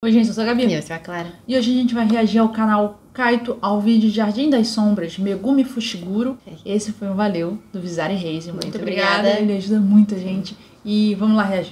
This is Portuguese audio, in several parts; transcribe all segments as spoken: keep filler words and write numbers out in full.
Oi, gente, eu sou a Gabi. E eu sou a Clara. E hoje a gente vai reagir ao canal Kaito ao vídeo Jardim das Sombras, Megumi Fushiguro. Esse foi um valeu, do Visari Reis. Muito, muito obrigada. obrigada. Ele ajuda muito a gente. E vamos lá reagir.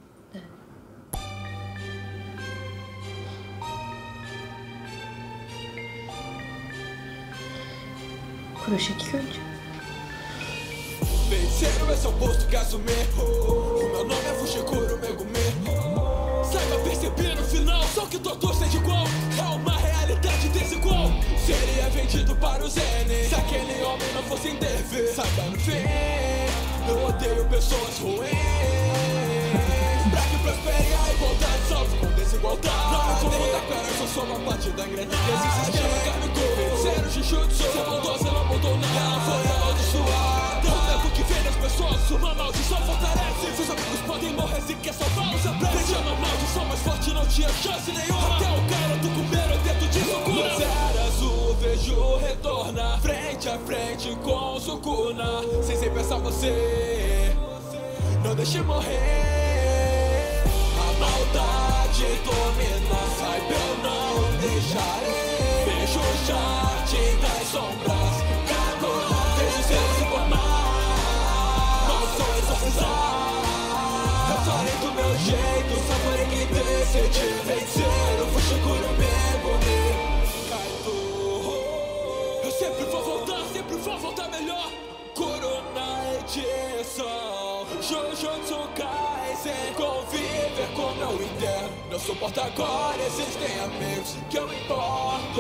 Kuroshiki-Kyoujo. Feiticeiro, esse é o posto que assumir. O meu nome é Fushiguro Megumi. Saiba perceber no final, só que todos seja igual. É uma realidade desigual. Seria vendido para o Zen. Se aquele homem não fosse em dever. Saiba no fim, eu odeio pessoas ruins. Pra que prospere a igualdade, salve com desigualdade. Não me confundir com ela, só sou uma parte da engrenagem. Esse sistema kármico, feiticeiro, Jujutsu. Você mudou, você não mudou nada. Ela foi amaldiçoada. O tempo que vem das pessoas, uma maldição fortalece. Seus amigos podem morrer se quer salvá-los. Aprende uma maldição mais forte, não tinha chance nenhuma. Até o cara do comer o dedo de Sukuna. Nas eras o vejo retorna, frente a frente com Sukuna. Sem sem pensar você, não deixe morrer. A maldade domina, saiba eu não deixarei. Vejo o jardim das sombras, cago, vejo seus se formar. Não sou exorcizar, eu farei do meu jeito, só farei quem decide. Feiticeiro, Fushiguro Megumi. Kaito, eu sempre vou voltar, sempre vou voltar melhor. Corona edição, Jujutsu Kaisen, conviver com meu interno. Não suporto agora, existem amigos que eu importo.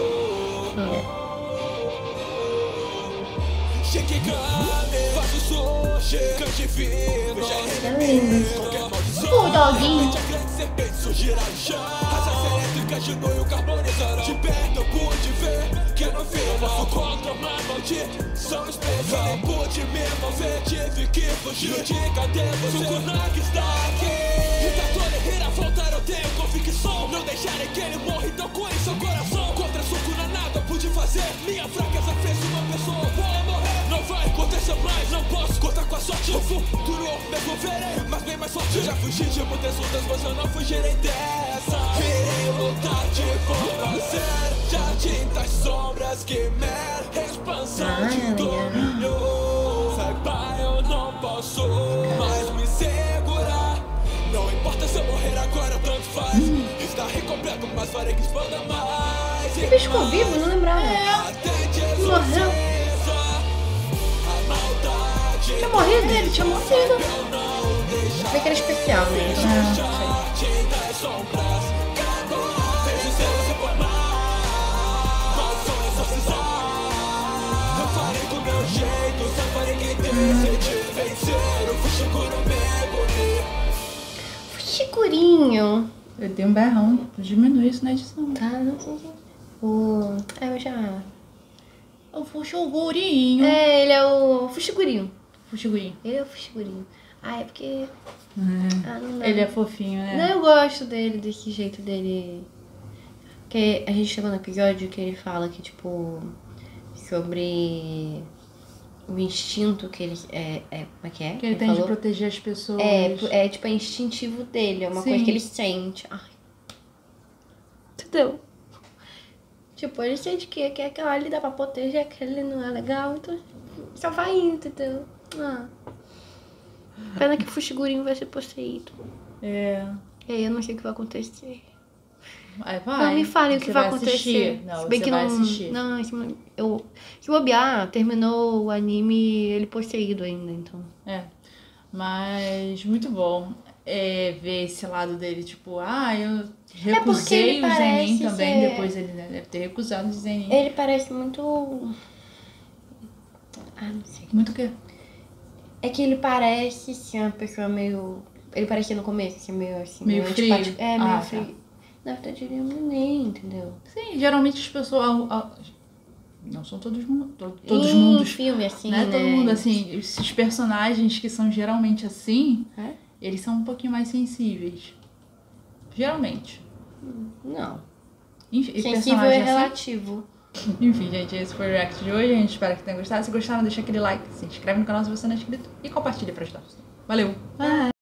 Shikigami, faço sushi, kanji fino. Qualquer maldição, O doguinho. a grande serpente surgirá no chão. Raças elétricas de noio carbonizarão. De perto eu pude ver que no fim eu posso contra uma maldição especial. Eu nem pude me mover, tive que fugir. De cadê você? Sukunagi está aqui. Hitatori irá voltar, eu tenho convicção. Não deixarei que ele morra, então com em seu coração. Contra Sukuna nada pude fazer. Minha fraqueza fez uma pessoa boa morrer. Não vai acontecer mais, não posso contar com a sorte. O futuro eu mesmo verei, mas bem mais forte. Eu já fugi de muitas lutas, mas eu não fugirei dessa. Virei lutar de forma séria. Jardim das sombras, que mera expansão de domínio. Saiba, eu não posso mais me segurar. Não importa se eu morrer agora, tanto faz. Está incompleto, mas farei que expanda mais. O bicho ficou vivo, não lembrava. Morreu. Tinha morrido? Ele tinha morrido. Achei que era especial, né? Fushigurinho. Eu tenho um berrão, diminui isso na edição. Tá, não sei. O... É, eu já... O Fushigurinho. É, ele é o Fushigurinho. Fushigurinho. Ele é o Fushigurinho. Ah, é porque... É. Ah, não dá. Ele é fofinho, né? Não, eu gosto dele, desse jeito dele. Que a gente chegou no episódio que ele fala que, tipo, sobre o instinto que ele é, é como é que é? Que ele, ele tem falou? De proteger as pessoas. É, é tipo, é instintivo dele, é uma Sim. coisa que ele sente. Ai. Entendeu? Tipo, ele sente que, que aquela ali dá pra proteger, aquele não é legal, então só vai indo, entendeu? Ah. Pena que o Fushigurinho vai ser possuído. É. E aí eu não sei o que vai acontecer. Vai, vai. Não me falem o que vai, vai acontecer. Não, se bem você que vai não, assistir. Não, eu, se bobear, terminou o anime ele possuído ainda, então. É. Mas muito bom é, ver esse lado dele, tipo, ah, eu recusei é o Zenin também, ser... depois ele né, deve ter recusado o Zenin. Ele parece muito... Ah, não sei. Muito o quê? É que ele parece ser uma pessoa meio... Ele parecia no começo, assim, meio assim... Meio, meio frio. Antipático. É, meio ah, frio. Tá. Na verdade, ele é um neném, entendeu? Sim, geralmente as pessoas... Não são todos, to, todos em mundos. filme, assim, né? né? Todo mundo, assim, esses personagens que são geralmente assim, é? eles são um pouquinho mais sensíveis. Geralmente. Não. Enfim, sensível é relativo. Assim. Enfim, gente, esse foi o react de hoje. A gente espera que tenham gostado. Se gostaram, deixa aquele like, se inscreve no canal se você não é inscrito e compartilha pra ajudar. Valeu! Bye!